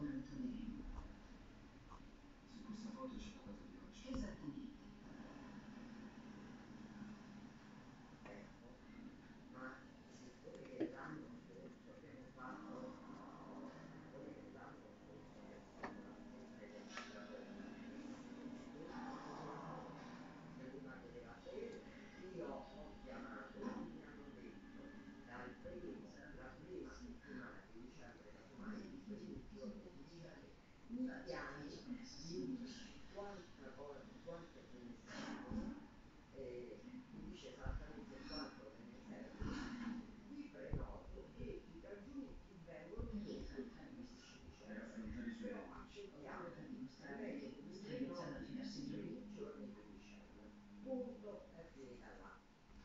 Se questa foto c'è la data di oggi. Esattamente. Ecco, ma siccome che l'anno scorso abbiamo fatto, siccome che l'anno scorso abbiamo fatto una festa ai legislatori, una delle sere, io ho chiamato e mi hanno detto la prima settimana di dicembre, casomai i primi giorni di dicembre, mi chiami, mi dici quanto me ne servono, mi dice esattamente quanto me ne servono, vi prenoto e i cagini ti vengono dopo il 15 Per dicembre. affrontare i suoi Però nemici. accettiamo, è meglio che mi prenoti i primi giorni di dicembre. Punto, è finita là.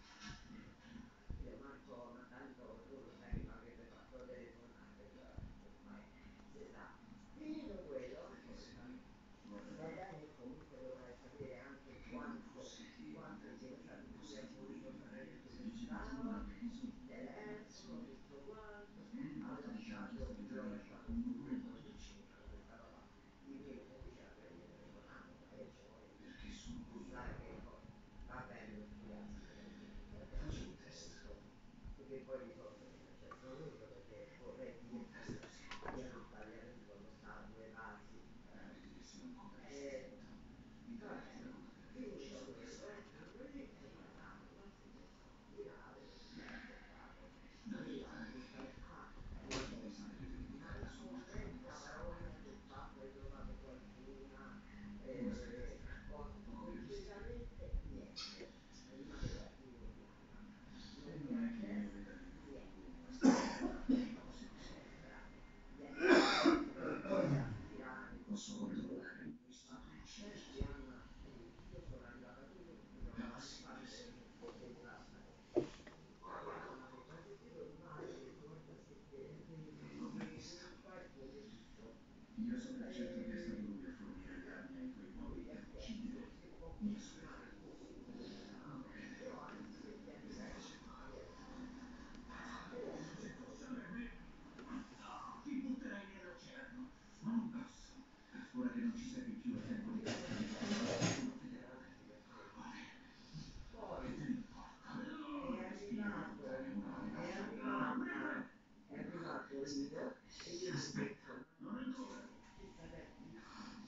Io Marco, ma tanto tu lo sai che mi avrebbe fatto telefonate, cioè, ormai si sa. Finito quello, ascolta, Guarda va bene, bene, comunque dovrai sapere anche credo fosse quanto evidente glielo che sapevo, non io ho sentivo voluto io sapere le come leggi di stava, avviso il di telefono, comunicazione. tutto quanto, Ogni volta diciamo che è stato gliel'ho chiarito lasciato con sul due numero molto di preciso. questa roba. Il primo dicembre gli telefonavo, ma che ci vuole di Perché sono qui io. sai che va bene lo spiazzo, Faccio un veramente test. insomma, che poi risolvere il processo lungo perché vorrei Un dirti test via psicologico. di sbagliare di velocità, due vasi. Per vedere se ho ancora Eh, resistito. In va pratica bene, con la terapia ci finito sono quello, passato. così è chiamato, ma si messa a combinare, non si è aspettato. Da Mi dà vita tutta le... Ah, oggi ascolta, desiderio ma vendicare la sul martello contenta passato. parolina del fatto hai trovato qualcuna, Una segreteria. Poco più discreta. completamente niente. Rimaneva ironiana. E Non mi non ha è che io chiesto veda niente. nell'uomo una strategia di cose così. Bravo. Niente. Poi aspirare, Posso tutto quello controllare che i fa. psicologi. Senti Anna, io sono arrivata qui perché mi La trovavo in massima fase flessibilità. esattamente. Poi Anna mi ha detto, hai sentito il mare? Ho detto, guarda sì, L'ho prevista. mi fa il pomeriggio. Io so per certo che è stato E lui a fornire le armi ai tuoi lui uomini mi ha per chiesto uccidere se può mia sorella. continuare così come sta, Va bene. però anche se tieni Se conto dice che no. poi è sposata. Oh, Se fosse insomma, per me, ti butterei nell'oceano. Ma non posso. Ora che non ci sei più è tempo di io non cambiare mi idea. sento Sono federato. oggi perché Va bene. Che poi te ne importa? Respira per buttare una moneta è fuori. arrivata, è arrivato Lino e io gli ho detto, Aspetta, non ancora. che state a dire?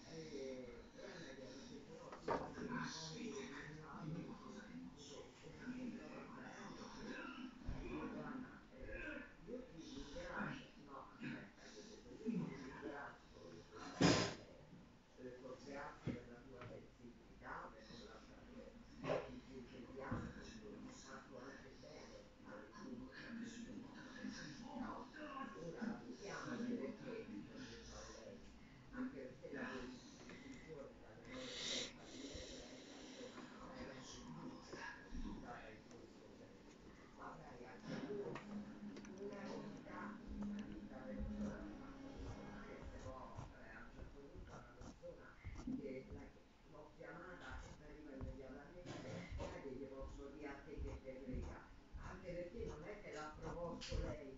E Anna gli ha detto, no, sì, perché poi mi Dimmi auguro qualcosa che che non so. che si trovi bene, che gli ho detto Anna, io ti ringrazio, no aspetta, gli ho detto, io ti ringrazio immensamente, ho detto grazie per la tua sensibilità, per non lasciare il punto in bianco, insomma, hai fatto anche bene alle Con tue un grande sviluppo intenzioni. della potenza di fuoco. Ora lavoriamo Fai anche ben perché, contarmi. gli ho detto a lei, anche perché lavori tutti i giorni dalle 9:30 alle 6:30, insomma, è anche giusto che si vada in questo senso. Avrai anche tu una vita personale, insomma, che se no a un certo punto una persona che l'ho chiamata e ti arriva immediatamente, non è che gli posso dire a te che te frega, anche perché non è che l'ha proposto lei